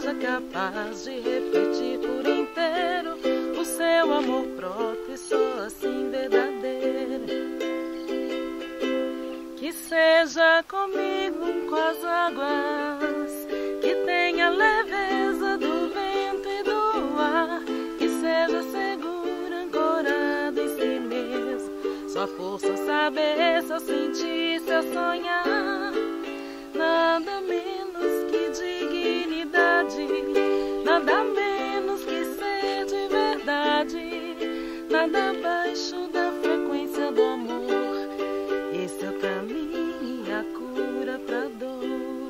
seja capaz de refletir por inteiro o seu amor próprio e só assim verdadeiro. Que seja comigo com as águas, que tenha leveza do vento e do ar, que seja seguro, ancorado em si mesmo. Sua força saber, seu sentir, seu sonhar. Nada menos que dignidade, nada menos que ser de verdade, nada abaixo da frequência do amor. Esse é o caminho e a cura pra dor.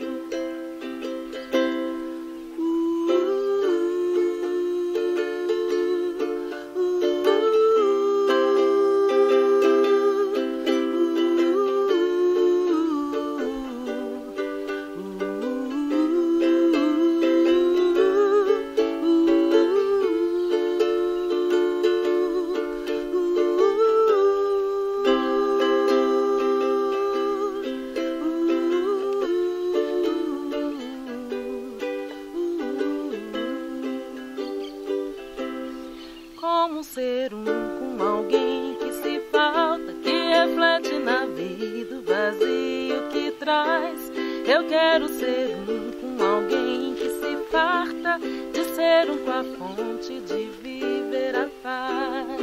Como ser um com alguém que se falta, que reflete na vida o vazio que traz. Eu quero ser um com alguém que se farta de ser um com a fonte de viver a paz.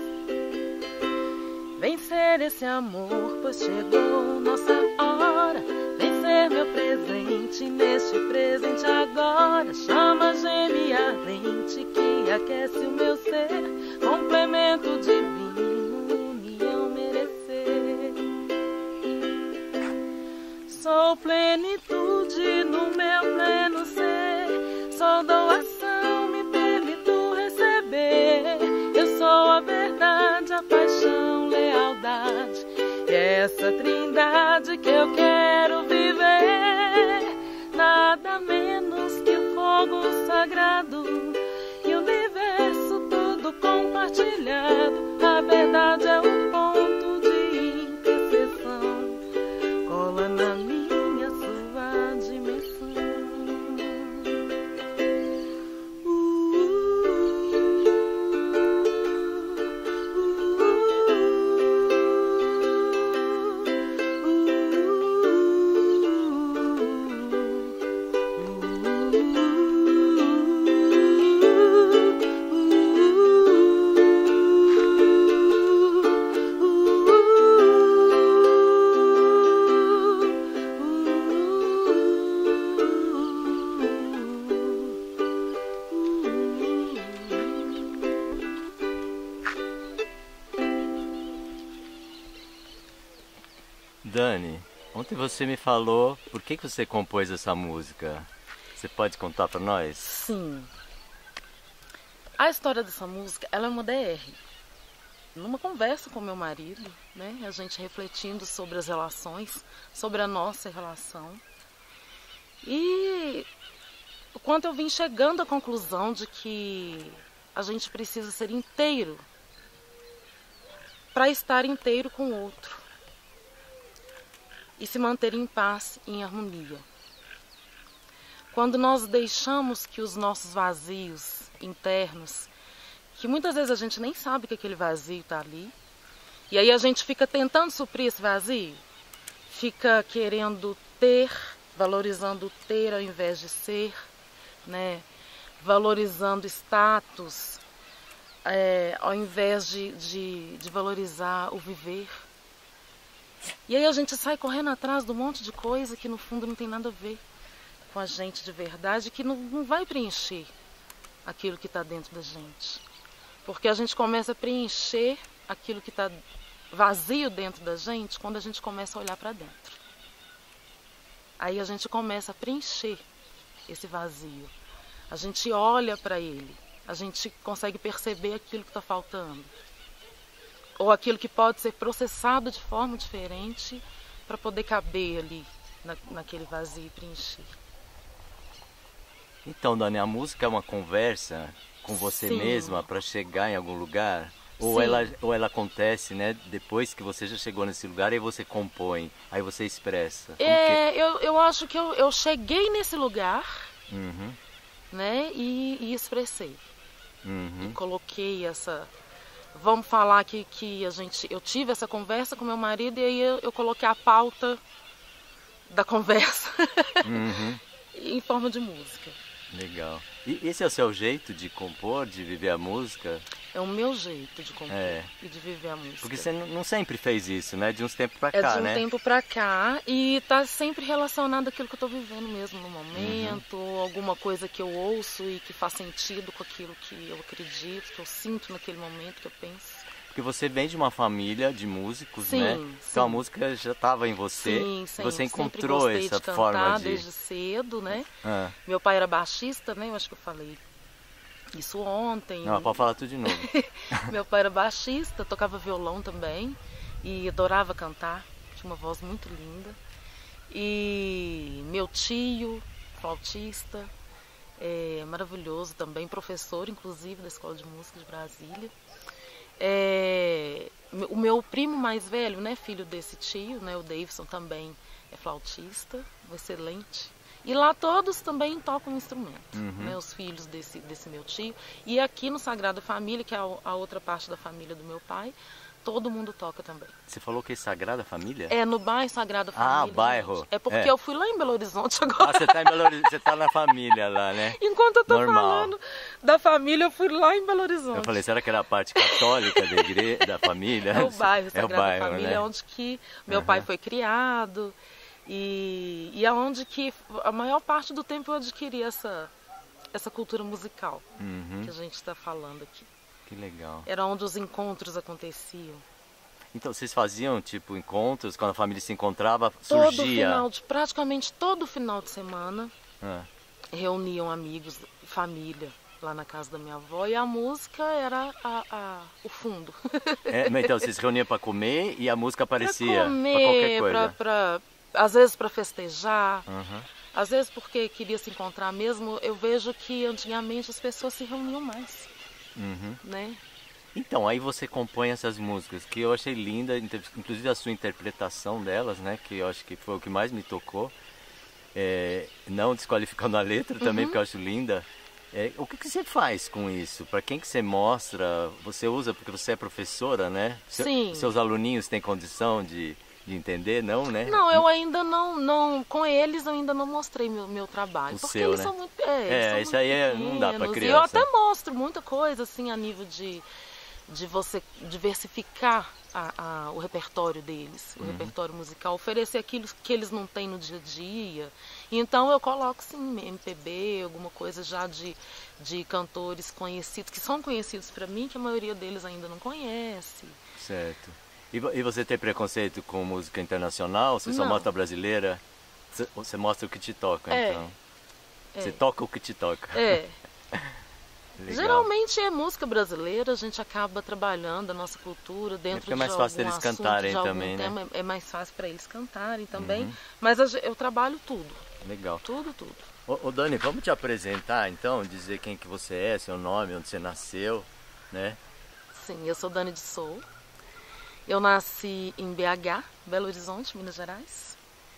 Vencer esse amor, pois chegou nossa hora. Vencer meu presente neste presente agora. Chama gêmea ardente que aquece o meu ser, complemento divino, união merecer. Sou plenitude no meu pleno ser, sou doação, me permito receber. Eu sou a verdade, a paixão, lealdade, e é essa trindade que eu quero viver. Nada menos que o fogo sagrado e o universo todo compartilhado. A verdade é um ponto de interseção, cola na minha, sua dimensão. Dani, ontem você me falou por que você compôs essa música. Você pode contar para nós? Sim. A história dessa música, ela é uma DR. Numa conversa com meu marido, né, a gente refletindo sobre as relações, sobre a nossa relação. E o quanto eu vim chegando à conclusão de que a gente precisa ser inteiro para estar inteiro com o outro e se manter em paz e em harmonia. Quando nós deixamos que os nossos vazios internos, que muitas vezes a gente nem sabe que aquele vazio está ali, e aí a gente fica tentando suprir esse vazio, fica querendo ter, valorizando ter ao invés de ser, né? Valorizando status ao invés de valorizar o viver. E aí a gente sai correndo atrás de um monte de coisa que no fundo não tem nada a ver com a gente de verdade, que não vai preencher aquilo que está dentro da gente. Porque a gente começa a preencher aquilo que está vazio dentro da gente quando a gente começa a olhar para dentro. Aí a gente começa a preencher esse vazio. A gente olha para ele, a gente consegue perceber aquilo que está faltando. Ou aquilo que pode ser processado de forma diferente para poder caber ali naquele vazio e preencher. Então, Dani, a música é uma conversa com você Sim. mesma para chegar em algum lugar? Ou Sim. ela acontece, né, depois que você já chegou nesse lugar, aí você compõe, aí você expressa? Eu acho que eu cheguei nesse lugar, Uhum. né? E expressei. Uhum. E coloquei essa... Vamos falar que eu tive essa conversa com meu marido e aí eu coloquei a pauta da conversa Uhum. em forma de música. Legal. E esse é o seu jeito de compor, de viver a música? É o meu jeito de compor É. e de viver a música. Porque você não sempre fez isso, né? De uns tempos pra É cá, de um né? tempo pra cá e tá sempre relacionado àquilo que eu tô vivendo mesmo no momento, alguma coisa que eu ouço e que faz sentido com aquilo que eu acredito, que eu sinto naquele momento, que eu penso. Porque você vem de uma família de músicos, Sim, né? sim. Então a música já estava em você. Sim, Você sempre encontrou gostei essa de cantar forma de... desde cedo, né? Ah. Meu pai era baixista, né? Eu acho que eu falei isso ontem. Não, pode falar tudo de novo. Meu pai era baixista, tocava violão também e adorava cantar, tinha uma voz muito linda. E meu tio, flautista, maravilhoso também, professor inclusive da Escola de Música de Brasília. O meu primo mais velho, né, filho desse tio, né, o Davidson também é flautista, excelente. E lá todos também tocam um instrumento, né, os filhos desse meu tio. E aqui no Sagrada Família, que é a outra parte da família do meu pai, todo mundo toca também. Você falou que é Sagrada Família? É, no bairro Sagrada Família. Ah, bairro. Gente. É porque eu fui lá em Belo Horizonte agora. Ah, você tá em Belo Horizonte, você tá na família lá, né? Enquanto eu tô Normal. falando da família, eu fui lá em Belo Horizonte. Eu falei, será que era a parte católica da igreja, da família? É o bairro Sagrada bairro, Família, né? onde que meu pai foi criado e é onde que a maior parte do tempo eu adquiri essa cultura musical que a gente está falando aqui. Que legal. Era onde os encontros aconteciam. Então, vocês faziam, tipo, encontros, quando a família se encontrava, Todo surgia... praticamente todo final de semana, Ah. reuniam amigos, família lá na casa da minha avó e a música era o fundo. Mas então, vocês se reuniam para comer e a música aparecia? Pra comer, pra qualquer coisa? Às vezes para festejar, Uhum. às vezes porque queria se encontrar mesmo. Eu vejo que antigamente as pessoas se reuniam mais, né? Então, aí você compõe essas músicas, que eu achei linda, inclusive a sua interpretação delas, né? Que eu acho que foi o que mais me tocou. Não desqualificando a letra também, porque eu acho linda. O que você faz com isso? Para quem que você mostra? Você usa porque você é professora, né? Sim. Seus aluninhos têm condição de entender, não, né? Não, eu ainda não com eles eu ainda não mostrei meu trabalho. O porque seu, eles né? são muito, eles são isso muito aí não dá para pequenos. criança. E eu até mostro muita coisa, assim, a nível de você diversificar o repertório deles, o repertório musical, oferecer aquilo que eles não têm no dia a dia. Então eu coloco, sim, MPB, alguma coisa já de cantores conhecidos, que são conhecidos para mim, que a maioria deles ainda não conhece. Certo. E você tem preconceito com música internacional? Você só Não. mostra brasileira? Você mostra o que te toca, então? Você É. toca o que te toca. Legal. Geralmente é música brasileira, a gente acaba trabalhando a nossa cultura dentro Fica mais de fácil algum deles assunto, cantarem de algum também, né? tema, é mais fácil para eles cantarem também. Mas eu trabalho tudo, Legal. tudo. Ô Dani, vamos te apresentar então, dizer quem que você é, seu nome, onde você nasceu, né? Sim, eu sou Dani de Sou. Eu nasci em BH, Belo Horizonte, Minas Gerais.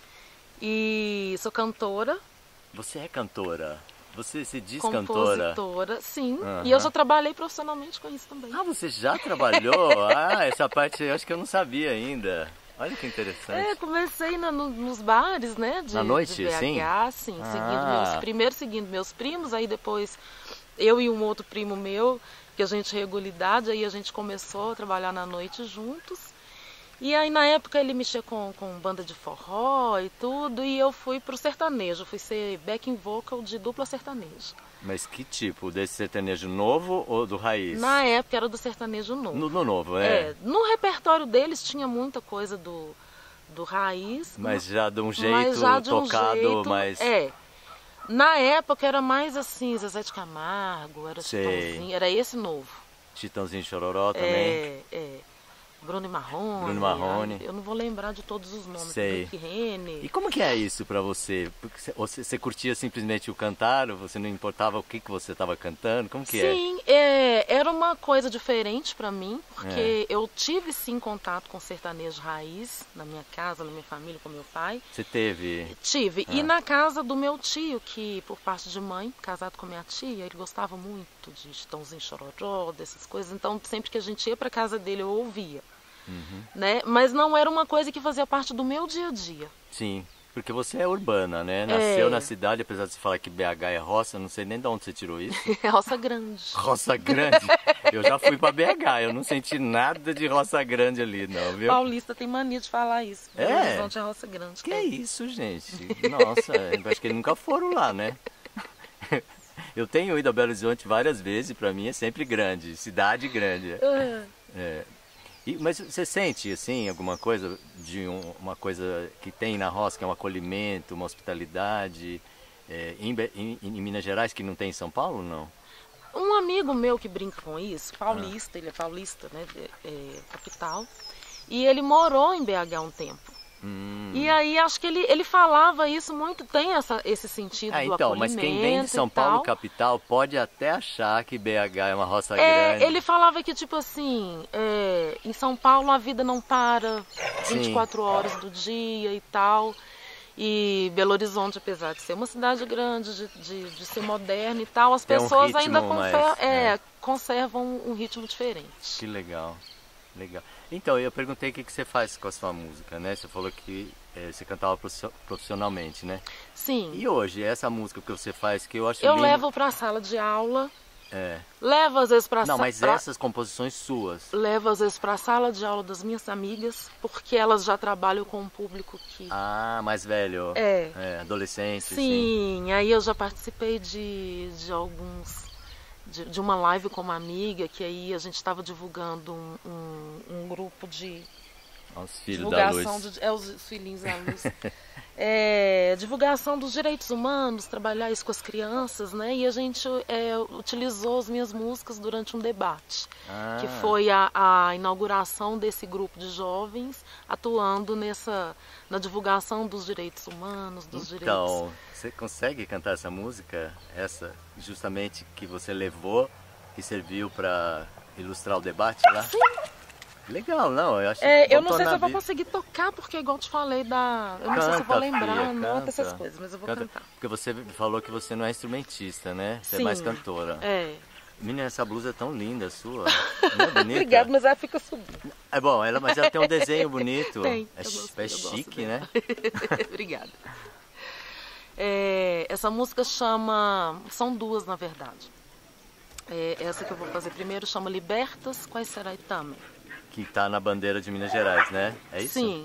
E sou cantora. Você é cantora? Você se diz cantora? Compositora, sim. E eu já trabalhei profissionalmente com isso também. Ah, você já trabalhou? Essa parte eu acho que eu não sabia ainda. Olha que interessante. Comecei nos bares, né? Na noite, de BH, sim. Primeiro seguindo meus primos, aí depois eu e um outro primo meu, que a gente regularidade, aí a gente começou a trabalhar na noite juntos. E aí na época ele mexia com banda de forró e tudo, e eu fui pro sertanejo, fui ser backing vocal de dupla sertaneja. Mas que tipo? Desse sertanejo novo ou do raiz? Na época era do sertanejo novo. No novo, No repertório deles tinha muita coisa do raiz. Mas já de um jeito tocado, mais... Na época era mais assim, Zezé de Camargo, era Chitãozinho, era esse novo. Chitãozinho Chororó também. Bruno Marrone. Bruno Marrone. Eu não vou lembrar de todos os nomes. Sei. E como que é isso pra você? Porque você curtia simplesmente o cantar? Você não importava o que você estava cantando? Como que é? Sim, era uma coisa diferente pra mim, porque eu tive sim contato com sertanejo raiz na minha casa, na minha família, com meu pai. Você teve? Tive. E na casa do meu tio, que por parte de mãe, casado com minha tia, ele gostava muito de Chitãozinho Chororó, dessas coisas. Então sempre que a gente ia pra casa dele eu ouvia. Né? Mas não era uma coisa que fazia parte do meu dia a dia. Sim, porque você é urbana, né? Nasceu na cidade, apesar de você falar que BH é roça, não sei nem de onde você tirou isso. É Roça Grande. Roça Grande? Eu já fui pra BH, eu não senti nada de Roça Grande ali, não, viu? Paulista tem mania de falar isso. Belo Horizonte é Roça Grande. Que é isso, gente? Nossa, eu acho que eles nunca foram lá, né? Eu tenho ido a Belo Horizonte várias vezes, pra mim é sempre grande, cidade grande. Mas você sente, assim, alguma coisa de uma coisa que tem na roça, que é um acolhimento, uma hospitalidade, em Minas Gerais, que não tem em São Paulo, não? Um amigo meu que brinca com isso, paulista, ele é paulista, né, capital, e ele morou em BH um tempo. E aí acho que ele falava isso muito, tem esse sentido do acolhimento. Mas quem vem de São Paulo capital pode até achar que BH é uma roça grande. Ele falava que tipo assim, em São Paulo a vida não para 24 horas do dia e tal. E Belo Horizonte, apesar de ser uma cidade grande, de ser moderna e tal, as pessoas ainda conservam um ritmo diferente. Que legal, legal. Então, eu perguntei o que você faz com a sua música, né? Você falou que você cantava profissionalmente, né? Sim. E hoje, essa música que você faz, que eu acho eu levo para a sala de aula. Levo às vezes para Não, mas essas composições suas. Levo às vezes para a sala de aula das minhas amigas, porque elas já trabalham com um público que... mais velho. Adolescente. Sim, aí eu já participei de alguns... De uma live com uma amiga, que aí a gente estava divulgando um grupo de os filhos divulgação da luz. Os filhinhos da luz. Divulgação dos direitos humanos, trabalhar isso com as crianças, né? E a gente utilizou as minhas músicas durante um debate, que foi a inauguração desse grupo de jovens atuando na divulgação dos direitos humanos, dos direitos... Então, você consegue cantar essa música? Essa, justamente, que você levou, que serviu para ilustrar o debate lá? Sim. Legal, não, eu acho eu não sei se eu vou conseguir tocar, porque igual te falei, eu não sei se eu vou lembrar, nota essas coisas, mas eu vou cantar. Porque você falou que você não é instrumentista, né? Você é mais cantora. Menina, essa blusa é tão linda sua. Não é bonita? Obrigada, mas ela fica subindo. É bom, mas ela tem um desenho bonito. Tem, é chique, né? Obrigada. Essa música são duas, na verdade. Essa que eu vou fazer primeiro chama Libertas, Quais Será Itame. Que tá na bandeira de Minas Gerais, né? É isso? Sim,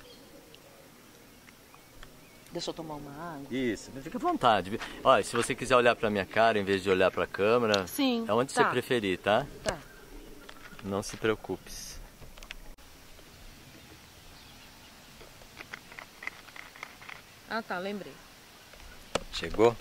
Deixa eu tomar uma água. Isso, fica à vontade. Olha, se você quiser olhar pra minha cara em vez de olhar pra câmera, é onde você preferir, tá? Tá. Não se preocupe. Ah, tá, lembrei. Chegou?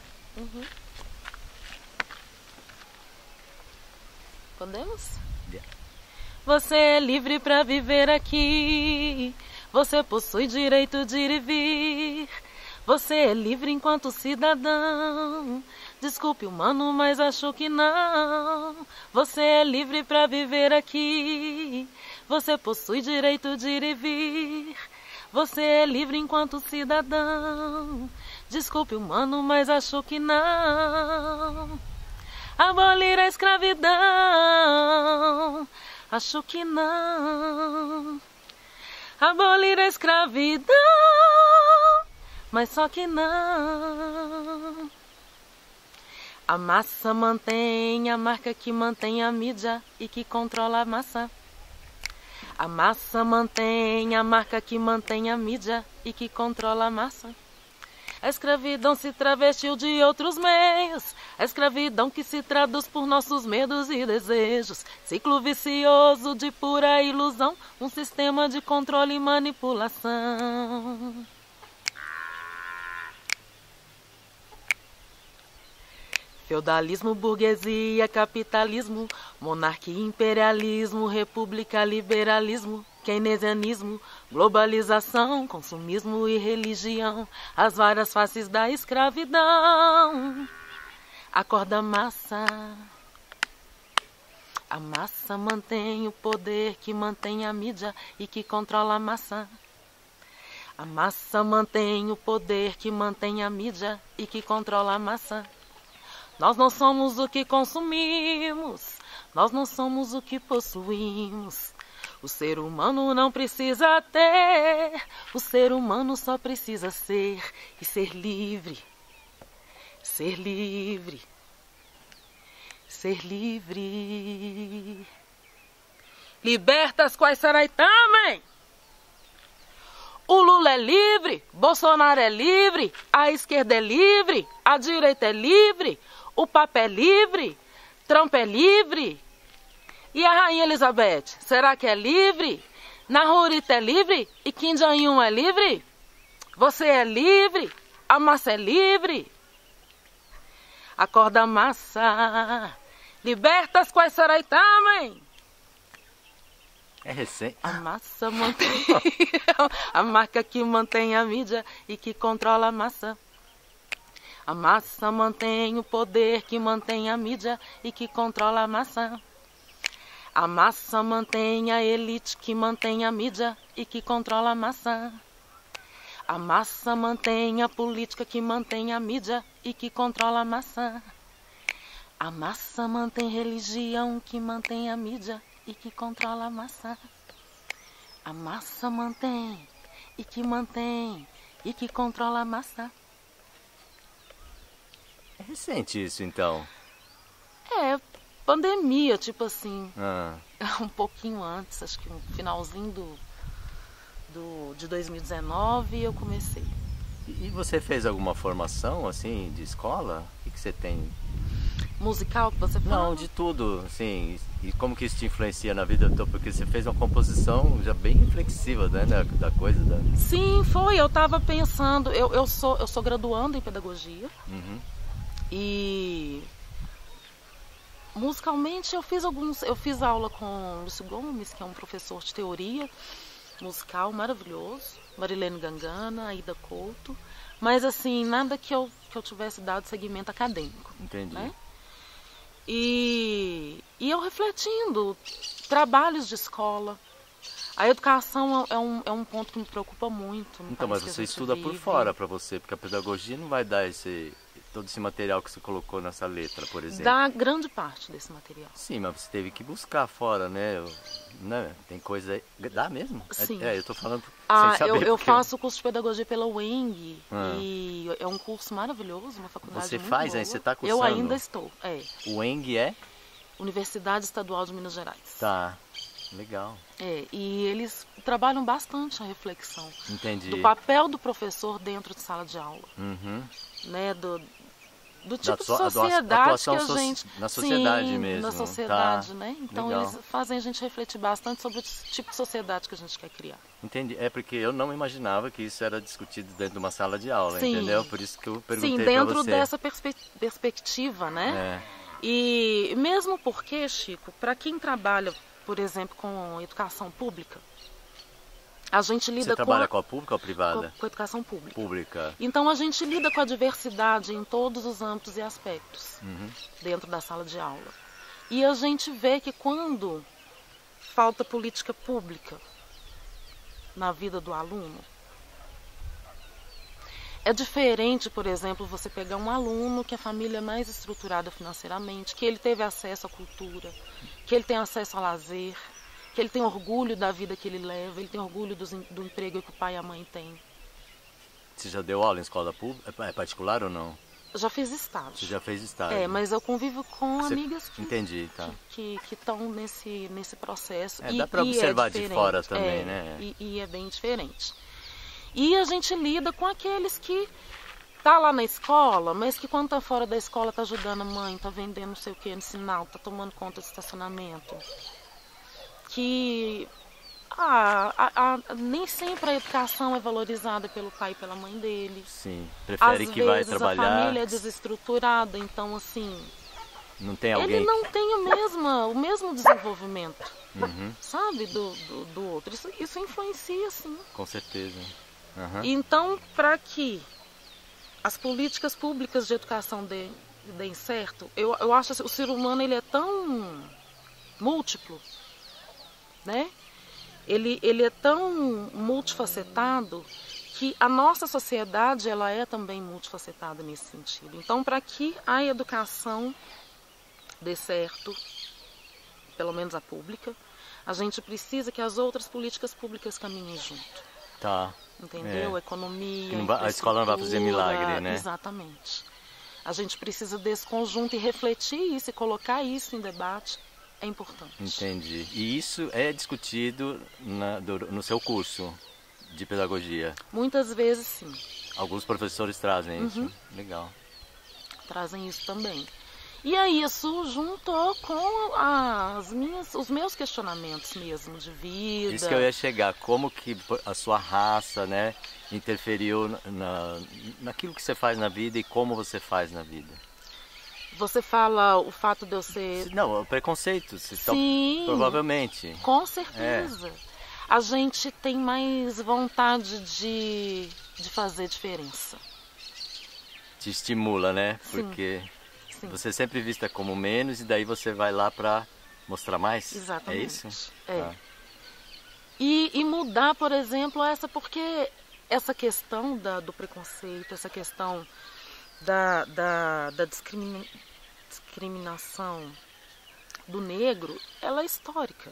Podemos? Você é livre pra viver aqui. Você possui direito de ir e vir. Você é livre enquanto cidadão. Desculpe, humano, mas acho que não. Você é livre pra viver aqui. Você possui direito de ir e vir. Você é livre enquanto cidadão. Desculpe, humano, mas acho que não. Abolir a escravidão. Acho que não. Abolir a escravidão, mas só que não. A massa mantém a marca que mantém a mídia e que controla a massa. A massa mantém a marca que mantém a mídia e que controla a massa. A escravidão se travestiu de outros meios. A escravidão que se traduz por nossos medos e desejos. Ciclo vicioso de pura ilusão. Um sistema de controle e manipulação. Feudalismo, burguesia, capitalismo, monarquia, imperialismo, república, liberalismo, keynesianismo, globalização, consumismo e religião, as várias faces da escravidão. Acorda massa. A massa mantém o poder que mantém a mídia e que controla a massa. A massa mantém o poder que mantém a mídia e que controla a massa. Nós não somos o que consumimos, nós não somos o que possuímos. O ser humano não precisa ter, o ser humano só precisa ser e ser livre. Ser livre. Ser livre. Libertas quais será também? O Lula é livre, Bolsonaro é livre, a esquerda é livre, a direita é livre, o Papa é livre, Trump é livre. E a Rainha Elizabeth, será que é livre? Nahurita é livre e Kim Jong-un é livre? Você é livre, a massa é livre. Acorda massa, libertas quais será também? É recente. A massa mantém a marca que mantém a mídia e que controla a massa. A massa mantém o poder que mantém a mídia e que controla a massa. A massa mantém a elite que mantém a mídia e que controla a massa. A massa mantém a política que mantém a mídia e que controla a massa. A massa mantém religião que mantém a mídia e que controla a massa. A massa mantém e que controla a massa. É recente isso, então. É, pandemia, tipo assim, Ah. um pouquinho antes, acho que no finalzinho de 2019 eu comecei. E você fez alguma formação, assim, de escola? O que você tem? Musical que você fala? Não, de tudo, assim. E como que isso te influencia na vida? Porque você fez uma composição já bem reflexiva, né, da coisa. Sim, foi. Eu estava pensando, eu sou graduando em pedagogia. Uhum. E musicalmente eu fiz aula com Lúcio Gomes, que é um professor de teoria musical maravilhoso, Marilene Gangana, Aida Couto, mas assim, nada que eu tivesse dado segmento acadêmico. Entendi. Né? E eu refletindo, trabalhos de escola. A educação é um ponto que me preocupa muito. Então, mas você estuda por fora para você, porque a pedagogia não vai dar todo esse material que você colocou nessa letra, por exemplo. Dá grande parte desse material. Sim, mas você teve que buscar fora, né? Tem coisa aí. Dá mesmo? Sim. Eu tô falando sem saber. Eu faço o curso de pedagogia pela UENG e é um curso maravilhoso, uma faculdade você muito faz, boa. aí você está cursando? Eu ainda estou, O UENG é? Universidade Estadual de Minas Gerais. Tá, legal. E eles trabalham bastante a reflexão. Entendi. Do papel do professor dentro de sala de aula. Uhum. Né, do tipo de sociedade que a gente... Na sociedade sim, mesmo. na sociedade, tá. né? Então Legal. eles fazem a gente refletir bastante sobre o tipo de sociedade que a gente quer criar. Entendi. É porque eu não imaginava que isso era discutido dentro de uma sala de aula, sim. Entendeu? Por isso que eu perguntei pra você. Sim, dentro dessa perspectiva, né? E mesmo porque, Chico, para quem trabalha, por exemplo, com educação pública, a gente lida Você trabalha com a pública ou privada? Com a educação pública. Pública. Então a gente lida com a diversidade em todos os âmbitos e aspectos dentro da sala de aula. E a gente vê que quando falta política pública na vida do aluno, é diferente, por exemplo, você pegar um aluno que a família é mais estruturada financeiramente, que ele teve acesso à cultura, que ele tem acesso ao lazer, que ele tem orgulho da vida que ele leva, ele tem orgulho do emprego que o pai e a mãe têm. Você já deu aula em escola pública? É particular ou não? Eu já fiz estágio. Você já fez estágio? Mas eu convivo com amigas que estão nesse processo. Dá para observar de fora também, né? E é bem diferente. E a gente lida com aqueles que tá lá na escola, mas que quando tá fora da escola tá ajudando a mãe, tá vendendo não sei o que no sinal, tá tomando conta do estacionamento. Que Nem sempre a educação é valorizada pelo pai e pela mãe dele. Sim, prefere Às que vai vezes trabalhar. A família é desestruturada, então assim, Não tem alguém. ele não tem o mesmo desenvolvimento, sabe, do outro. Isso influencia, sim. Com certeza. Uhum. Então, para que as políticas públicas de educação deem certo, eu acho que o ser humano ele é tão múltiplo, né? Ele é tão multifacetado que a nossa sociedade ela é também multifacetada nesse sentido. Então, para que a educação dê certo, pelo menos a pública, a gente precisa que as outras políticas públicas caminhem junto. Tá. Entendeu? Economia, a escola não vai fazer milagre, né? Exatamente. A gente precisa desse conjunto e refletir isso e colocar isso em debate é importante. Entendi. E isso é discutido no seu curso de pedagogia? Muitas vezes, sim. Alguns professores trazem isso? Legal. Trazem isso também. E aí isso juntou com os meus questionamentos mesmo de vida. Isso que eu ia chegar, como que a sua raça, né, interferiu naquilo que você faz na vida e como você faz na vida? Você fala o fato de eu ser... Não, o preconceito, sim, provavelmente. Com certeza. A gente tem mais vontade de fazer diferença. Te estimula, né? Sim. Porque... Sim. Você é sempre vista como menos e daí você vai lá para mostrar mais? Exatamente. É isso? É. Ah. E mudar, por exemplo, porque essa questão do preconceito, essa questão da discriminação do negro, ela é histórica,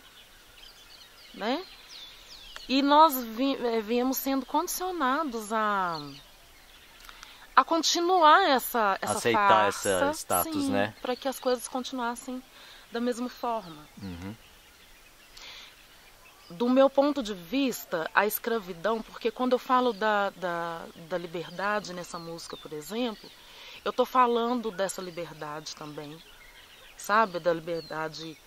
né? E nós viemos sendo condicionados a continuar essa aceitar farsa, esse status, sim, né? Para que as coisas continuassem da mesma forma. Do meu ponto de vista, a escravidão, porque quando eu falo da liberdade nessa música, por exemplo, eu estou falando dessa liberdade também, sabe? Da liberdade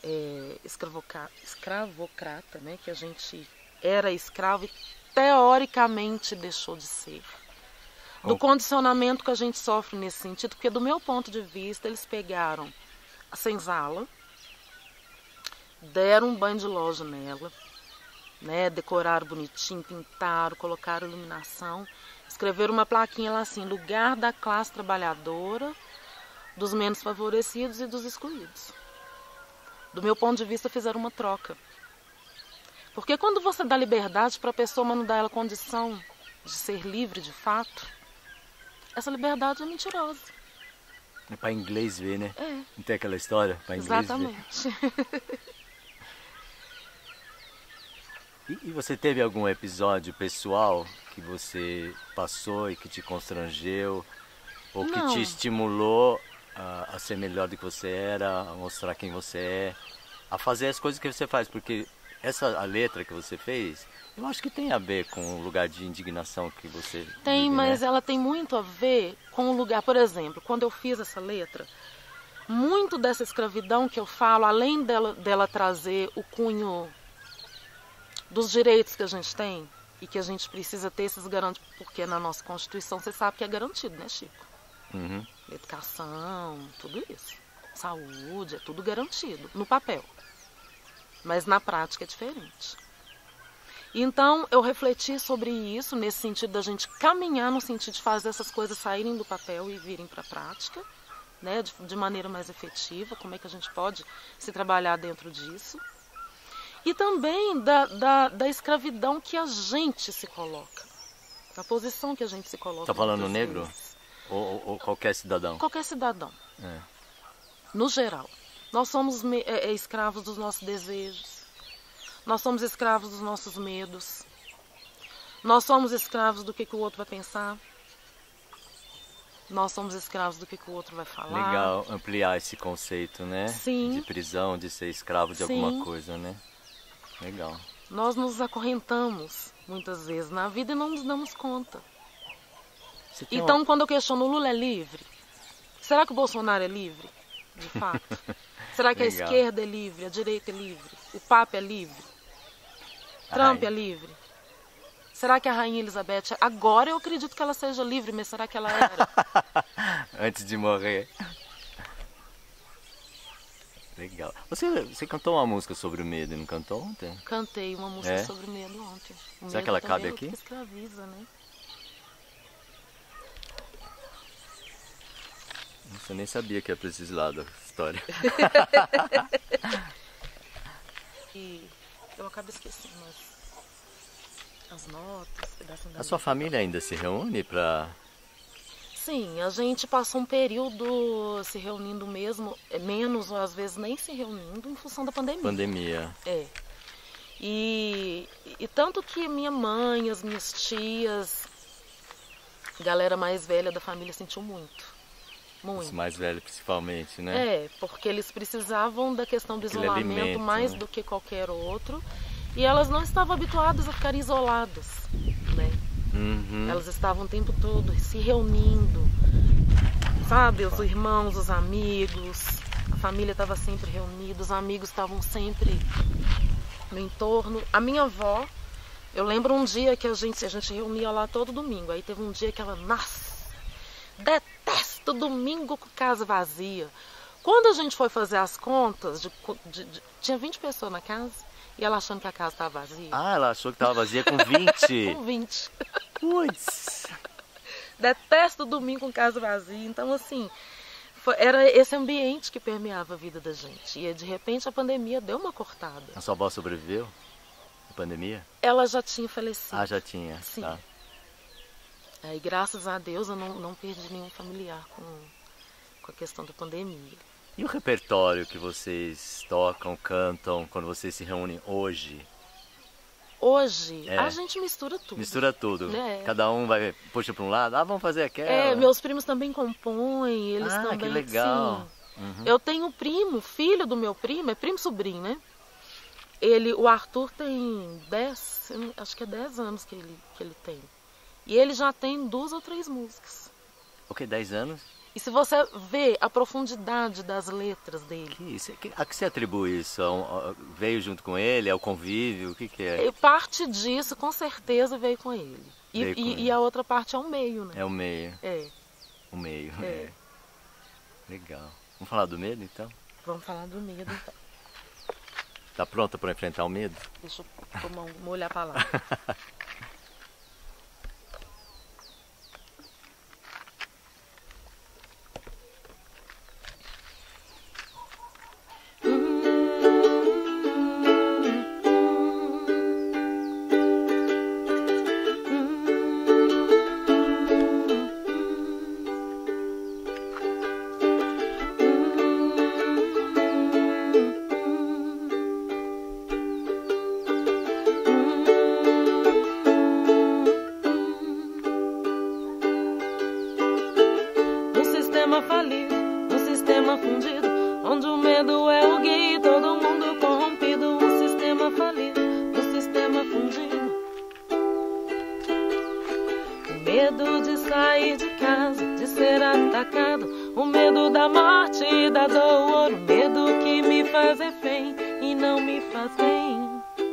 escravocrata, né? Que a gente era escravo e teoricamente deixou de ser. Do condicionamento que a gente sofre nesse sentido, porque do meu ponto de vista, eles pegaram a senzala, deram um banho de loja nela, né, decoraram bonitinho, pintaram, colocaram iluminação, escreveram uma plaquinha lá assim, lugar da classe trabalhadora, dos menos favorecidos e dos excluídos. Do meu ponto de vista, fizeram uma troca. Porque quando você dá liberdade para a pessoa, mas não dá ela condição de ser livre de fato, essa liberdade é mentirosa. É para inglês ver, né? É. Não tem aquela história? Para inglês exatamente. Ver. E você teve algum episódio pessoal que você passou e que te constrangeu? Ou que te estimulou a ser melhor do que você era, a mostrar quem você é, a fazer as coisas que você faz? Porque a letra que você fez, eu acho que tem a ver com o lugar de indignação que você tem, vive, mas né? Ela tem muito a ver com o lugar. Por exemplo, quando eu fiz essa letra, muito dessa escravidão que eu falo, além dela trazer o cunho dos direitos que a gente tem e que a gente precisa ter esses garantidos, porque na nossa Constituição você sabe que é garantido, né, Chico? Educação, tudo isso. Saúde, é tudo garantido, no papel. Mas na prática é diferente. Então, eu refleti sobre isso, nesse sentido da gente caminhar no sentido de fazer essas coisas saírem do papel e virem para a prática, né, de maneira mais efetiva, como é que a gente pode se trabalhar dentro disso. E também da escravidão que a gente se coloca, da posição que a gente se coloca. Está falando negro? Ou qualquer cidadão? Qualquer cidadão. No geral. Nós somos escravos dos nossos desejos. Nós somos escravos dos nossos medos. Nós somos escravos do que o outro vai pensar. Nós somos escravos do que o outro vai falar. Legal ampliar esse conceito, né? Sim. De prisão, de ser escravo de alguma coisa, né? Legal. Nós nos acorrentamos muitas vezes na vida e não nos damos conta. Então, quando eu questiono, o Lula é livre? Será que o Bolsonaro é livre? De fato? Será que a esquerda é livre? A direita é livre? O Papa é livre? Trump é livre? Será que a Rainha Elizabeth... Agora eu acredito que ela seja livre, mas será que ela era? Antes de morrer. Legal. Você cantou uma música sobre o medo, não cantou ontem? Cantei uma música sobre o medo ontem. Será que ela cabe aqui? Escraviza, né? Nossa, eu nem sabia que ia pra esses lados a história. E eu acabo esquecendo as notas, pedaço da A sua família ainda se reúne pra... Sim, a gente passou um período se reunindo mesmo, menos ou às vezes nem se reunindo em função da pandemia. Pandemia. É. E tanto que minha mãe, as minhas tias, a galera mais velha da família sentiu muito. Muito. Os mais velhos principalmente, né? É, porque eles precisavam da questão do isolamento alimento, mais né? do que qualquer outro. E elas não estavam habituadas a ficar isoladas, né? Uhum. Elas estavam o tempo todo se reunindo, sabe? Os irmãos, os amigos, a família estava sempre reunida, os amigos estavam sempre no entorno. A minha avó, eu lembro um dia que a gente reunia lá todo domingo. Aí teve um dia que ela, nossa, detesto domingo com casa vazia. Quando a gente foi fazer as contas, tinha 20 pessoas na casa e ela achando que a casa estava vazia. Ah, ela achou que estava vazia com 20. Com 20. Putz. Detesto domingo com casa vazia. Então, assim, era esse ambiente que permeava a vida da gente. E de repente a pandemia deu uma cortada. A sua avó sobreviveu à pandemia? Ela já tinha falecido. Ah, já tinha. Sim. Tá. E graças a Deus eu não perdi nenhum familiar com a questão da pandemia. E o repertório que vocês tocam, cantam, quando vocês se reúnem hoje? Hoje, a gente mistura tudo. Mistura tudo. É. Cada um vai, puxa para um lado, vamos fazer aquela. Meus primos também compõem, eles também... que legal. Sim. Uhum. Eu tenho um primo, filho do meu primo, é primo sobrinho, né? O Arthur tem 10, acho que é 10 anos que ele tem. E ele já tem 2 ou 3 músicas. O que, 10 anos? E se você vê a profundidade das letras dele... A que se atribui isso? Veio junto com ele? É o convívio? O que é? Parte disso, com certeza, veio com ele. E a outra parte é o meio, né? É o meio. É. O meio, Legal. Vamos falar do medo, então? Vamos falar do medo, então. Tá pronta para enfrentar o medo? Deixa eu molhar a palavra. Falido, um sistema fundido, onde o medo é o guia e todo mundo corrompido. Um sistema falido, um sistema fundido. O medo de sair de casa, de ser atacado, o medo da morte e da dor, o medo que me faz refém e não me faz bem.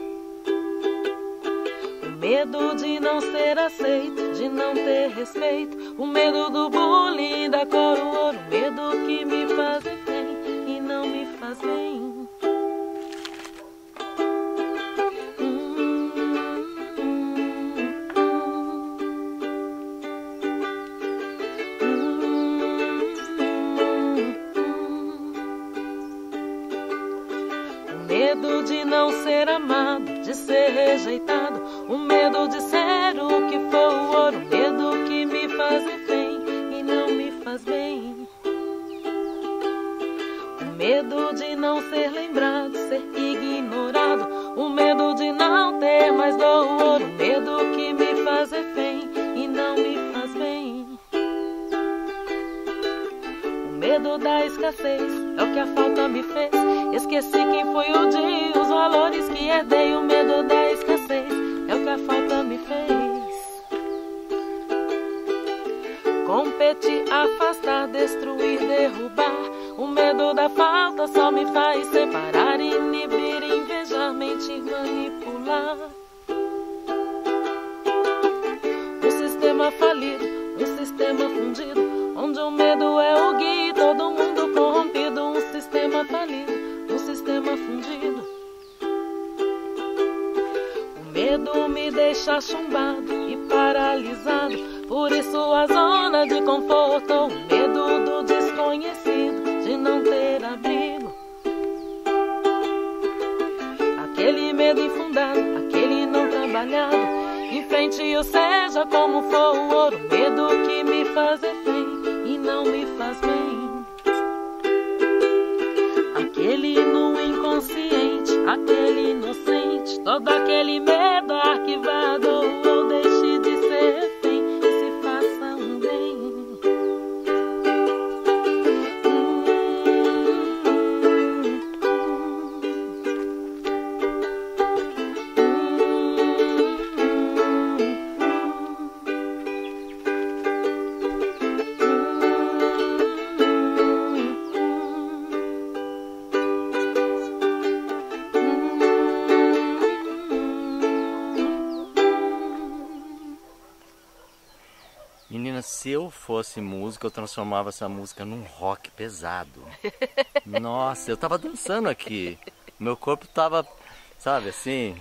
O medo de não ser aceito, de não ter respeito, o medo do bullying, da coroa, o medo que me faz refém e não me faz bem. O medo de não ser amado, de ser rejeitado, o medo de ser o que for, o medo que me faz refém e não me faz bem. O medo de não ser lembrado, ser ignorado, o medo de não ter mais dor, o medo que me faz refém e não me faz bem. O medo da escassez é o que a falta me fez. Esqueci quem foi o dia, os valores que herdei. O medo da escassez é o que a falta me fez. Competir, afastar, destruir, derrubar. O medo da falta só me faz separar, inibir, invejar, mentir, manipular. sistema falido, um sistema fundido, onde o medo é o guia e todo mundo corrompido. Um sistema falido, um sistema fundido. O medo me deixa chumbado e paralisado, por isso a zona de conforto, o medo do desconhecido, de não ter abrigo. Aquele medo infundado, aquele não trabalhado, enfrente-o seja como for o ouro, medo que me faz refém e não me faz bem. Aquele no inconsciente, aquele inocente, todo aquele medo arquivado, ou deixe de ser refém e se faça um bem. Menina, se eu fosse músico, eu transformava essa música num rock pesado. Nossa, eu tava dançando aqui. Meu corpo tava, sabe, assim.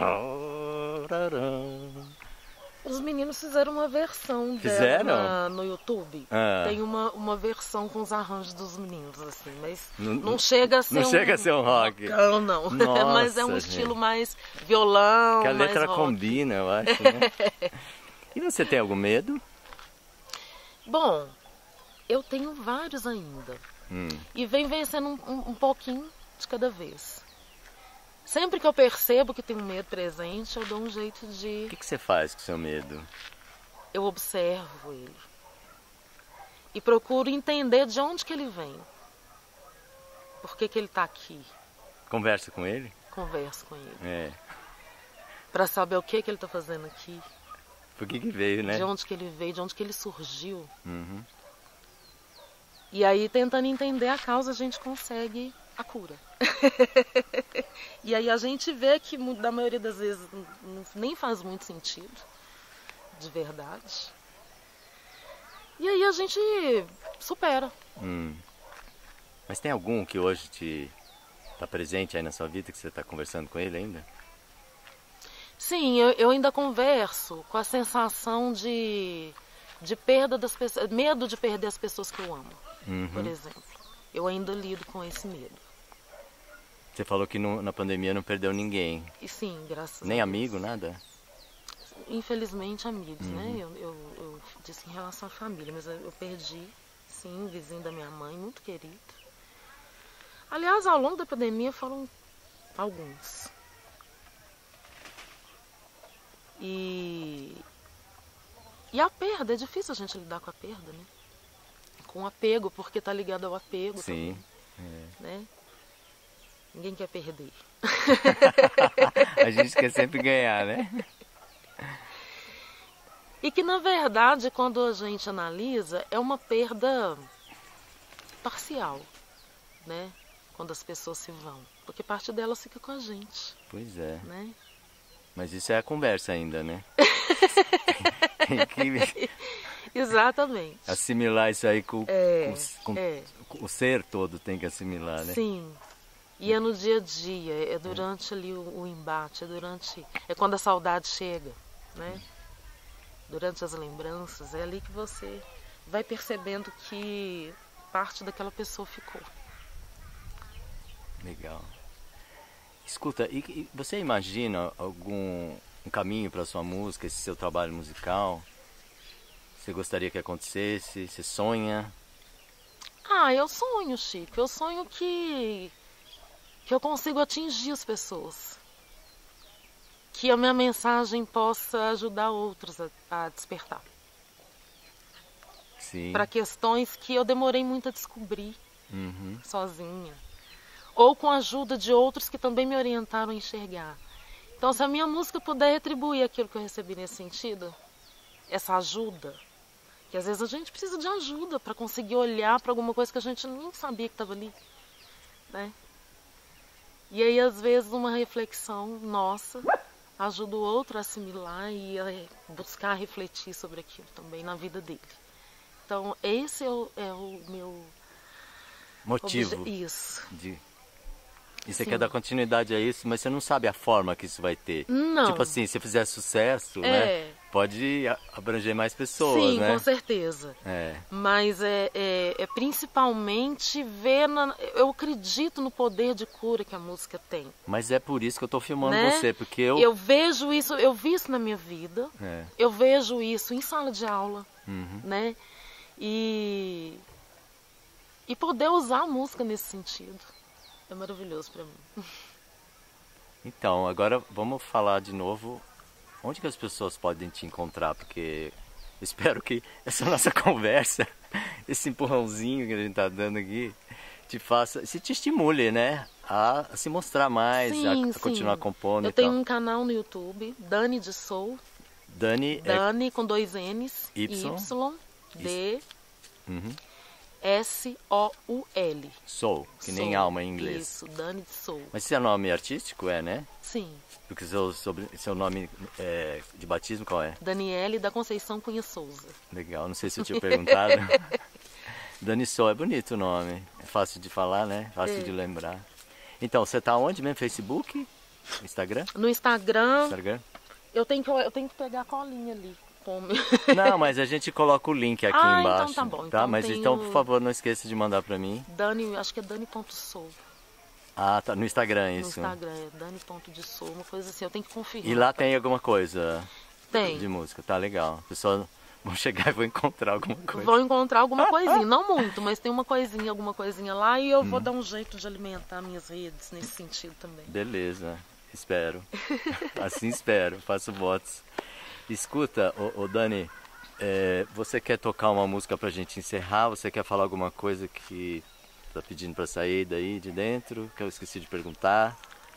Os meninos fizeram uma versão dela no YouTube. Tem uma versão com os arranjos dos meninos, assim, mas não chega a ser não chega a ser um rock. Não, não. Nossa, mas é um estilo mais violão, que a letra mais combina, eu acho, né? E você tem algum medo? Bom, eu tenho vários ainda. E vem vencendo um pouquinho de cada vez. Sempre que eu percebo que tem um medo presente, eu dou um jeito de... O que você faz com o seu medo? Eu observo ele. E procuro entender de onde que ele vem. Por que ele está aqui. Conversa com ele? Converso com ele. É. Para saber o que ele está fazendo aqui. Por que veio, né? De onde que ele veio, de onde que ele surgiu. Uhum. E aí, tentando entender a causa, a gente consegue a cura. E aí a gente vê que, da maioria das vezes, nem faz muito sentido, de verdade. E aí a gente supera. Mas tem algum que hoje está presente aí na sua vida, que você está conversando com ele ainda? Sim, eu ainda converso com a sensação de perda das pessoas, medo de perder as pessoas que eu amo, por exemplo. Eu ainda lido com esse medo. Você falou que na pandemia não perdeu ninguém. E sim, graças a Deus. Nem amigo, nada? Infelizmente, amigos, né? Eu disse em relação à família, mas eu perdi, sim, um vizinho da minha mãe, muito querido. Aliás, ao longo da pandemia foram alguns. E a perda, é difícil a gente lidar com a perda, né? Com o apego, porque tá ligado ao apego. Sim. Também, né? Ninguém quer perder. A gente quer sempre ganhar, né? E que, na verdade, quando a gente analisa, é uma perda parcial, né? Quando as pessoas se vão. Porque parte delas fica com a gente. Pois é. Né? Mas isso é a conversa ainda, né? Tem que exatamente. assimilar isso aí com o ser todo, tem que assimilar, né? Sim. E é no dia a dia, é durante ali o embate, é quando a saudade chega, né? Durante as lembranças, é ali que você vai percebendo que parte daquela pessoa ficou. Legal. Escuta, e você imagina um caminho para sua música, esse seu trabalho musical? Você gostaria que acontecesse? Você sonha? Eu sonho, Chico. Eu sonho que eu consigo atingir as pessoas. Que a minha mensagem possa ajudar outros a despertar. Sim. Para questões que eu demorei muito a descobrir sozinha. Ou com a ajuda de outros que também me orientaram a enxergar. Então, se a minha música puder retribuir aquilo que eu recebi nesse sentido, essa ajuda, que às vezes a gente precisa de ajuda para conseguir olhar para alguma coisa que a gente nem sabia que estava ali, né? E aí, às vezes, uma reflexão nossa ajuda o outro a assimilar e a buscar refletir sobre aquilo também na vida dele. Então, esse é o meu motivo. Isso. E você Sim. quer dar continuidade a isso, mas você não sabe a forma que isso vai ter. Não. Tipo assim, se fizer sucesso, né? Pode abranger mais pessoas, sim, né? Com certeza. Mas é principalmente ver... Eu acredito no poder de cura que a música tem. Mas é por isso que eu tô filmando né? você, porque eu... Eu vejo isso, eu vi isso na minha vida. Eu vejo isso em sala de aula, né? E poder usar a música nesse sentido é maravilhoso para mim. Então, agora vamos falar de novo onde que as pessoas podem te encontrar, porque espero que essa nossa conversa, esse empurrãozinho que a gente tá dando aqui, te estimule, né? A se mostrar mais, sim, a continuar compondo. Eu tenho um canal no YouTube, Dani de Soul. Dani com 2 N's, Y-D S-O-U-L. Soul, que nem alma em inglês. Isso, Dani de Soul. Mas seu nome artístico né? Sim. Porque seu nome de batismo qual é? Daniele da Conceição Cunha Souza. Legal, não sei se eu tinha perguntado. Dani Soul, é bonito o nome. É fácil de falar, né? Fácil de lembrar. Então, você tá onde mesmo? Facebook? Instagram? No Instagram. Eu tenho que pegar a colinha ali. Não, mas a gente coloca o link aqui embaixo. Então tá bom. Tá? Mas então, por favor, não esqueça de mandar pra mim. Dani, acho que é Dani.soul. Ah, tá. No Instagram, isso. No Instagram, é Dani.soul, uma coisa assim. Eu tenho que conferir. E lá tem alguma coisa tem. De música. Tá legal. As pessoas vão chegar e vão encontrar alguma coisa. Vão encontrar alguma coisinha. Não muito, mas tem alguma coisinha lá. E eu vou dar um jeito de alimentar minhas redes nesse sentido também. Beleza. Espero. Assim espero. Faço votos. Escuta, ô Dani, você quer tocar uma música pra gente encerrar? Você quer falar alguma coisa que tá pedindo pra sair daí de dentro? Que eu esqueci de perguntar.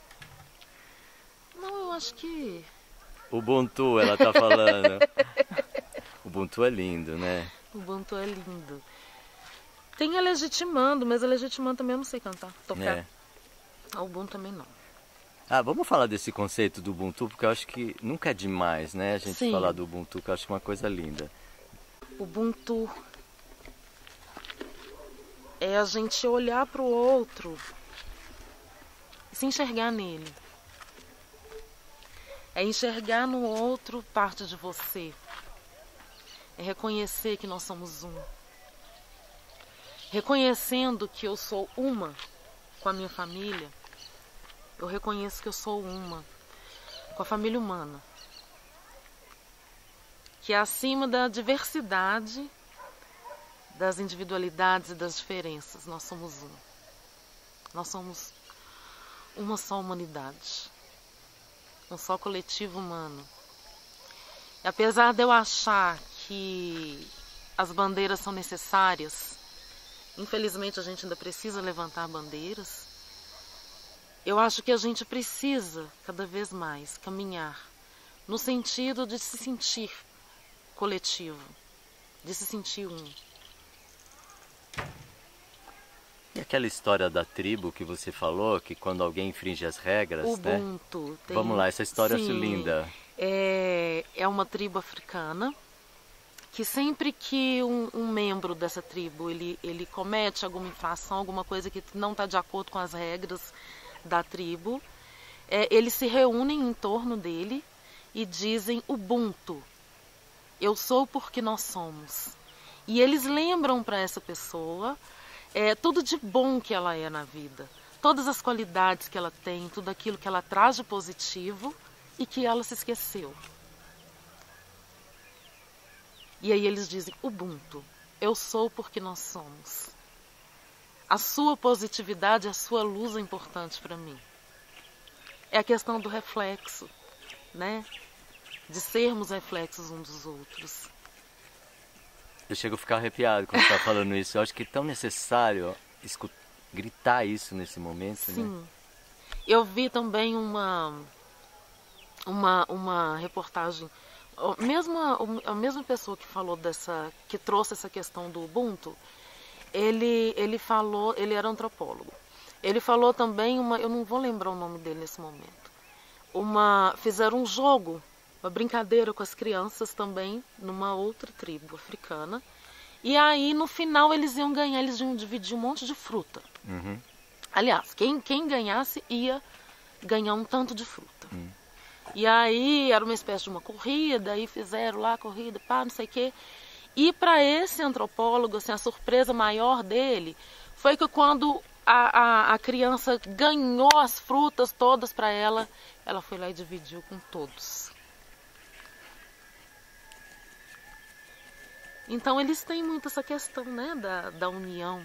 Não, eu acho que... Ubuntu, ela tá falando. Ubuntu é lindo, né? Ubuntu é lindo. Tem a Legitimando, mas a Legitimando também eu não sei cantar, tocar. A Ubuntu também não. Vamos falar desse conceito do Ubuntu, porque eu acho que nunca é demais, né? A gente falar do Ubuntu, que eu acho uma coisa linda. Ubuntu é a gente olhar para o outro e se enxergar nele. É enxergar no outro parte de você. É reconhecer que nós somos um. Reconhecendo que eu sou uma com a minha família, eu reconheço que eu sou uma com a família humana. Que é acima da diversidade, das individualidades e das diferenças, nós somos um. Nós somos uma só humanidade. Um só coletivo humano. E apesar de eu achar que as bandeiras são necessárias, infelizmente a gente ainda precisa levantar bandeiras, eu acho que a gente precisa, cada vez mais, caminhar no sentido de se sentir coletivo, de se sentir um. E aquela história da tribo que você falou, que quando alguém infringe as regras, Ubuntu, né? Vamos lá, essa história é linda. É uma tribo africana que sempre que um membro dessa tribo ele comete alguma infração, alguma coisa que não está de acordo com as regras da tribo, eles se reúnem em torno dele e dizem Ubuntu, eu sou porque nós somos. E eles lembram para essa pessoa tudo de bom que ela é na vida, todas as qualidades que ela tem, tudo aquilo que ela traz de positivo e que ela se esqueceu. E aí eles dizem Ubuntu, eu sou porque nós somos. A sua positividade, a sua luz é importante para mim. É a questão do reflexo, né? De sermos reflexos uns dos outros. Eu chego a ficar arrepiado quando você está falando isso. Eu acho que é tão necessário gritar isso nesse momento. Sim. Né? Eu vi também uma reportagem, a mesma pessoa que falou que trouxe essa questão do Ubuntu, ele falou, ele era antropólogo. Ele falou também eu não vou lembrar o nome dele nesse momento. fizeram um jogo, uma brincadeira com as crianças também, numa outra tribo africana. E aí, no final, eles iam ganhar, eles iam dividir um monte de fruta. Uhum. Aliás, quem ganhasse ia ganhar um tanto de fruta. E aí, era uma espécie de uma corrida, aí fizeram lá a corrida, pá, não sei o quê. E para esse antropólogo, assim, a surpresa maior dele foi que quando a criança ganhou as frutas todas para ela, ela foi lá e dividiu com todos. Então eles têm muito essa questão, né, da união,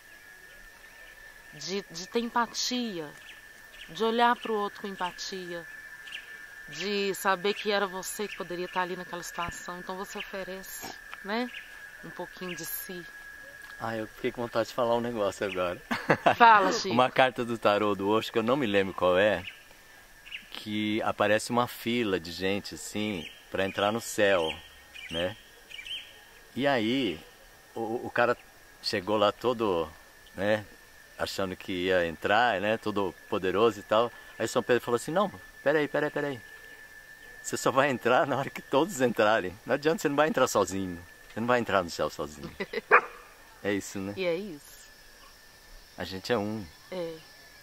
de ter empatia, de olhar para o outro com empatia, de saber que era você que poderia estar ali naquela situação. Então você oferece, né, um pouquinho de si. Ah, eu fiquei com vontade de falar um negócio agora. Fala, Chico. Uma carta do tarô do Osho, que eu não me lembro qual é, que aparece uma fila de gente assim para entrar no céu, né? E aí o cara chegou lá todo, né, achando que ia entrar, né, todo poderoso e tal. Aí São Pedro falou assim: não, peraí. Você só vai entrar na hora que todos entrarem. Não adianta, você não vai entrar sozinho. Você não vai entrar no céu sozinho. É isso, né? E é isso. A gente é um. É.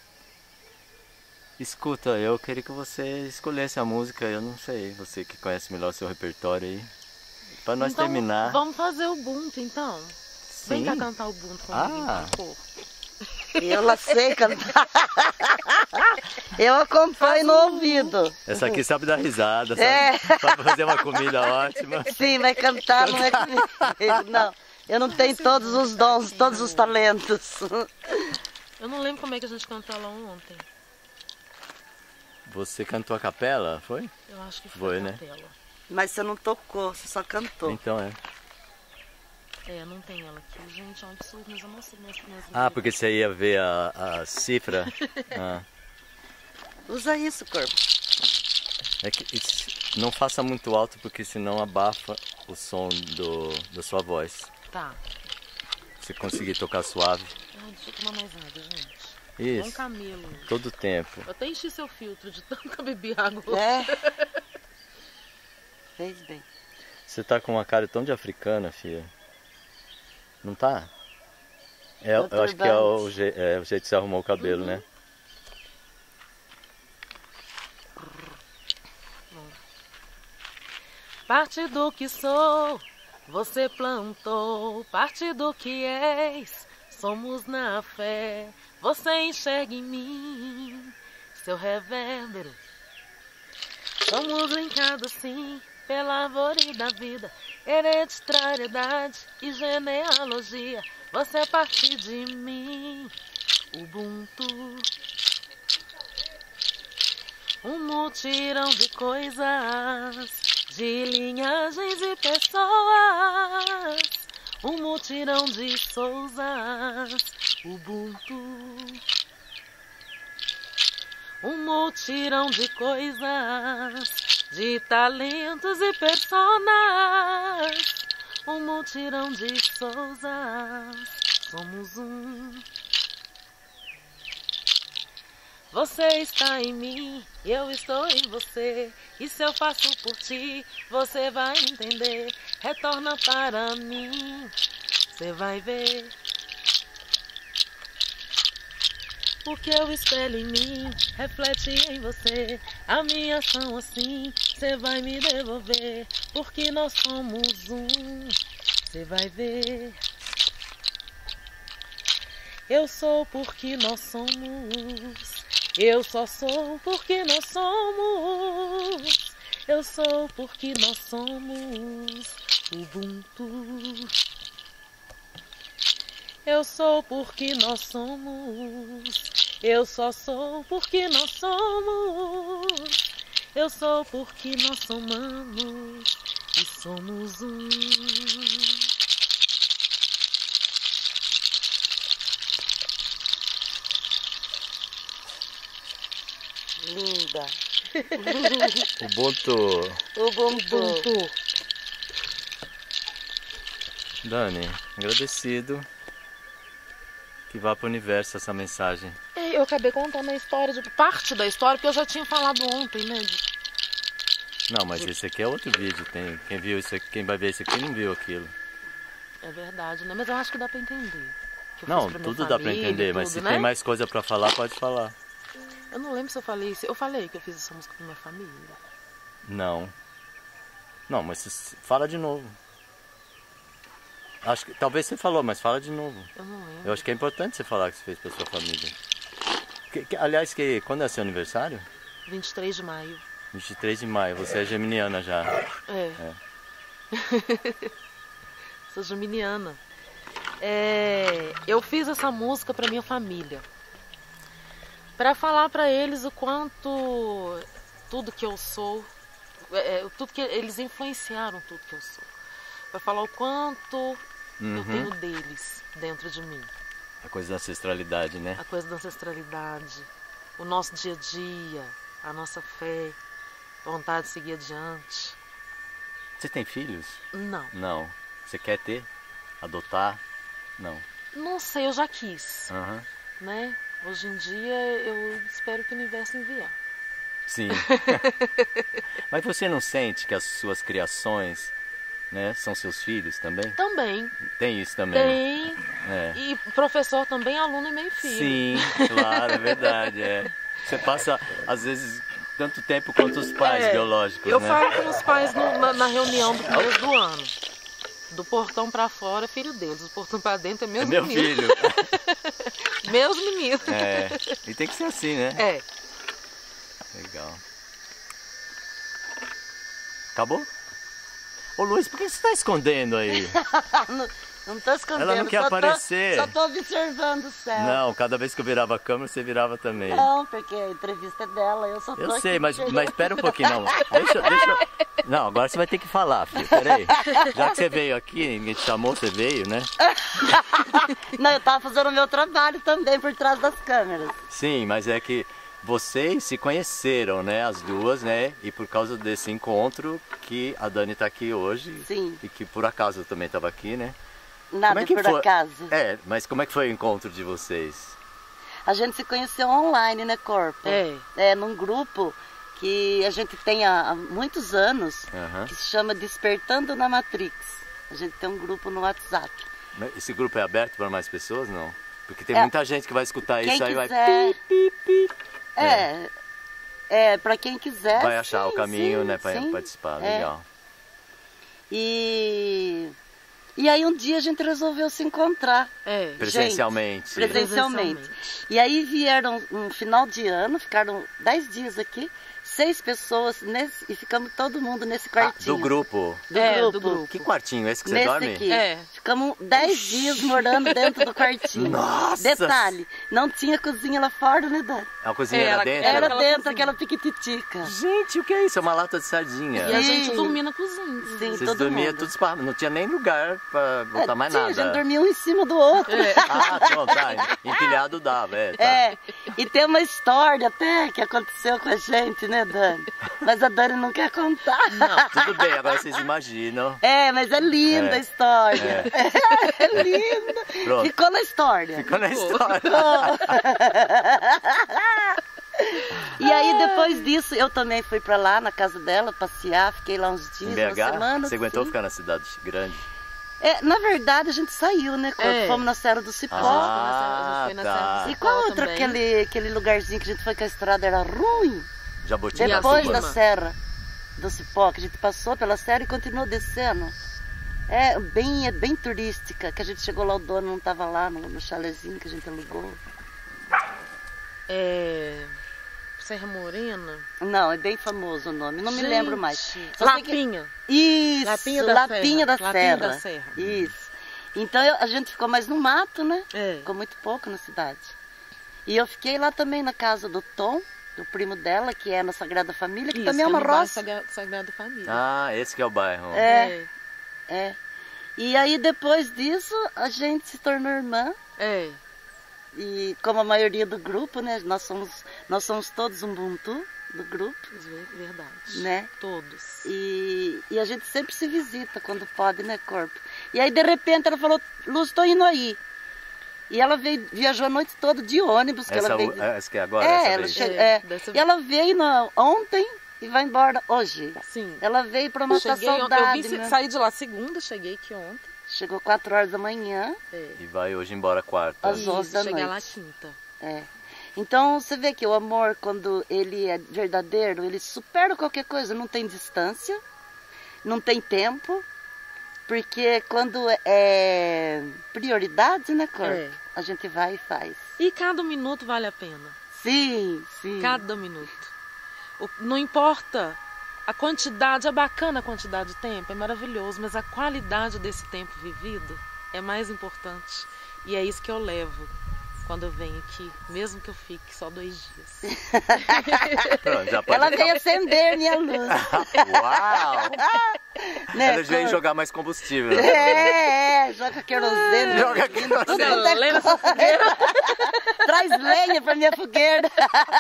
Escuta, eu queria que você escolhesse a música, eu não sei, você que conhece melhor o seu repertório aí. Pra nós Então, terminar. vamos fazer o Ubuntu, então. Vem Sim. cá cantar o Ubuntu comigo, por favor. Eu lá sei cantar. Eu acompanho no ouvido. Essa aqui sabe dar risada, sabe? É. Pra fazer uma comida ótima. Sim, vai cantar, não é comigo. Não, eu não tenho todos os dons, todos os talentos. Eu não lembro como é que a gente cantou ela ontem. Você cantou a capela, foi? Eu acho que Foi, a né? capela. Mas você não tocou, você só cantou. Então é. É, não tem ela aqui. Gente, é um absurdo, mas eu não sei minhas Ah, porque você ia ver a cifra. Ah. Usa isso, corpo. É que não faça muito alto, porque senão abafa o som da sua voz. Tá. Se conseguir tocar suave. Ai, deixa eu tomar mais água, gente. Isso. Um camelo. Todo o tempo. Eu até enchi seu filtro de tanto que eu bebi água. É. Fez bem. Você tá com uma cara tão de africana, filha. Não tá? Eu acho que é o jeito que você arrumou o cabelo, né? Parte do que sou, você plantou. Parte do que és, somos na fé. Você enxerga em mim seu revérbero. Somos brincados sim pela árvore da vida, hereditariedade e genealogia. Você é parte de mim, Ubuntu. Um mutirão de coisas, de linhagens e pessoas. Um mutirão de Souzas, Ubuntu. Um mutirão de coisas, de talentos e personas. Um mutirão de Souzas, somos um. Você está em mim, eu estou em você. E se eu faço por ti, você vai entender. Retorna para mim, você vai ver. O que eu espelho em mim, reflete em você. A minha ação assim, você vai me devolver. Porque nós somos um, você vai ver. Eu sou porque nós somos. Eu só sou porque nós somos. Eu sou porque nós somos Ubuntu. Eu sou porque nós somos. Eu só sou porque nós somos. Eu sou porque nós somamos e somos um. Linda. Ubuntu. Ubuntu. Dani, agradecido. Que vá para o universo essa mensagem. É aí eu acabei contando a história, parte da história, porque eu já tinha falado ontem, né? Não, mas esse aqui é outro vídeo. Quem viu isso aqui, quem vai ver isso aqui não viu aquilo. É verdade, né? Mas eu acho que dá pra entender. Que eu Não, fiz pra minha tudo dá pra família, entender, mas tudo, se né? tem mais coisa pra falar, pode falar. Eu não lembro se eu falei isso. Eu falei que eu fiz essa música pra minha família. Não. Não, mas fala de novo. Acho que talvez você falou, mas fala de novo. Eu não lembro. Eu acho que é importante você falar que você fez pra sua família. Aliás, quando é seu aniversário? 23 de maio. 23 de maio, você é geminiana já. É. Sou geminiana. Eu fiz essa música pra minha família. Pra falar pra eles o quanto tudo que eu sou, tudo que eles influenciaram tudo que eu sou. Pra falar o quanto eu tenho deles dentro de mim. A coisa da ancestralidade, né? A coisa da ancestralidade, o nosso dia a dia, a nossa fé, vontade de seguir adiante. Você tem filhos? Não. Não. Você quer ter? Adotar? Não. Não sei, eu já quis, Uhum. né? Hoje em dia eu espero que o universo enviar. Sim. Mas você não sente que as suas criações, né, são seus filhos também? Também. Tem isso também? Tem. É. E professor também, aluno e meio filho. Sim, claro, é verdade. Você passa, às vezes, tanto tempo quanto os pais biológicos, Eu né? falo com os pais na reunião do começo do ano. Do portão pra fora é filho deles, do portão pra dentro é meus É meu meninos. filho. Meus meninos. E tem que ser assim, né? É. Legal. Acabou? Ô Luiz, por que você está escondendo aí? Não tô escondendo. Ela não quer aparecer. Só tô observando o céu. Não, cada vez que eu virava a câmera, você virava também. Não, porque a entrevista é dela, eu só tô Eu aqui sei, mas observando. espera um pouquinho, não. Deixa eu... Não, agora você vai ter que falar, filho. Peraí. Já que você veio aqui, ninguém te chamou, você veio, né? Não, eu tava fazendo o meu trabalho também por trás das câmeras. Sim, mas é que vocês se conheceram, né? As duas, né? E por causa desse encontro que a Dani tá aqui hoje. Sim. E que por acaso eu também estava aqui, né? Nada por acaso. Mas como é que foi o encontro de vocês? A gente se conheceu online, né, Corpo? Num grupo que a gente tem há muitos anos, que se chama Despertando na Matrix. A gente tem um grupo no WhatsApp. Esse grupo é aberto para mais pessoas, não? Porque tem muita gente que vai escutar isso aí quiser, vai... Pi, pi, pi. Para quem quiser. Vai achar o caminho, né, para participar. Legal. E aí um dia a gente resolveu se encontrar. Presencialmente. Presencialmente. E aí vieram um final de ano, ficaram 10 dias aqui, 6 pessoas e ficamos todo mundo nesse quartinho. Do grupo? Do grupo. Que quartinho? Esse que você dorme? Aqui. Ficamos 10 dias morando dentro do quartinho. Nossa! Detalhe, não tinha cozinha lá fora, né, Dani? A cozinha era dentro? Era dentro, aquela piquititica. Gente, o que é isso? É uma lata de sardinha. E a gente dormia na cozinha. Sim, vocês dormiam tudo esparrado. Não tinha nem lugar pra botar mais nada. A gente dormia um em cima do outro. Pronto, tá. Empilhado dava, E tem uma história até que aconteceu com a gente, né, Dani? Mas a Dani não quer contar. Não, tudo bem, agora vocês imaginam. Mas é linda a história. É linda. Pronto. Ficou na história. Ficou na história. E aí depois disso eu também fui pra lá na casa dela passear, fiquei lá uns dias, em BH? uma semana. Você aguentou ficar na cidade grande? Na verdade a gente saiu, né? Fomos na Serra do Cipó. E qual outro aquele lugarzinho que a gente foi que a estrada era ruim? Jaboticaba. Depois da Serra do Cipó, que a gente passou pela serra e continuou descendo. É bem turística, que a gente chegou lá, o dono não estava lá no chalezinho que a gente alugou. Serra Morena? Não, é bem famoso o nome, não me lembro mais. Lapinha. Isso, Lapinha da Serra. Serra. Isso. Então a gente ficou mais no mato, né? Ficou muito pouco na cidade. E eu fiquei lá também na casa do Tom, do primo dela, que é na Sagrada Família, que também é uma roça. Sagrada Família. Ah, esse que é o bairro. E aí depois disso a gente se tornou irmã. E como a maioria do grupo, né? Nós somos todos Ubuntu do grupo. Verdade. Né? Todos. E a gente sempre se visita quando pode, né, Corpo? E aí de repente ela falou, Luz, tô indo aí. E ela viajou a noite toda de ônibus. Que ela veio... Essa que é agora? Ela veio ontem e vai embora hoje. Sim. Ela veio para matar saudade. Saí de lá segunda, cheguei aqui ontem. Chegou 4 horas da manhã. E vai hoje embora quarta. Às 11 da noite. Chegar lá quinta. Então você vê que o amor, quando ele é verdadeiro, ele supera qualquer coisa. Não tem distância, não tem tempo. Porque quando é prioridade, né, Corpo? A gente vai e faz. E cada minuto vale a pena. Sim, sim. Cada minuto. Não importa a quantidade, é bacana a quantidade de tempo, é maravilhoso, mas a qualidade desse tempo vivido é mais importante. E é isso que eu levo quando eu venho aqui, mesmo que eu fique só 2 dias. Pronto, já pode Ela veio acender minha luz. Uau! Ela vem jogar mais combustível. Joga querosene. Joga querosene. Lenha nessa fogueira. Traz lenha pra minha fogueira.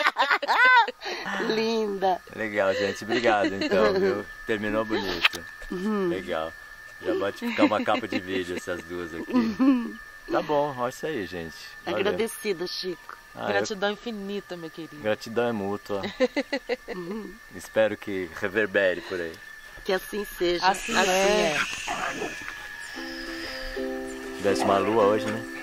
Linda. Legal, gente. Obrigado, então, viu? Terminou bonito. Legal. Já pode ficar uma capa de vídeo essas duas aqui. Tá bom, olha isso aí, gente. Valeu. Agradecida, Chico. Gratidão infinita, meu querido. Gratidão é mútua. Espero que reverbere por aí. Que assim seja. Assim é. Tivesse uma lua hoje, né?